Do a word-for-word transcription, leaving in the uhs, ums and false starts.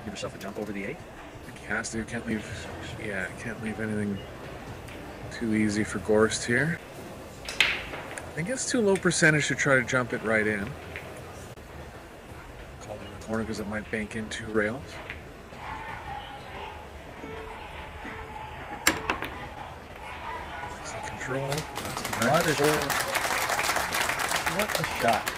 Give yourself a jump over the eight. Has to, can't leave, yeah, can't leave anything too easy for Gorst here. I think it's too low percentage to try to jump it right in. Called in the corner because it might bank into rails. Control. What, is, what a shot.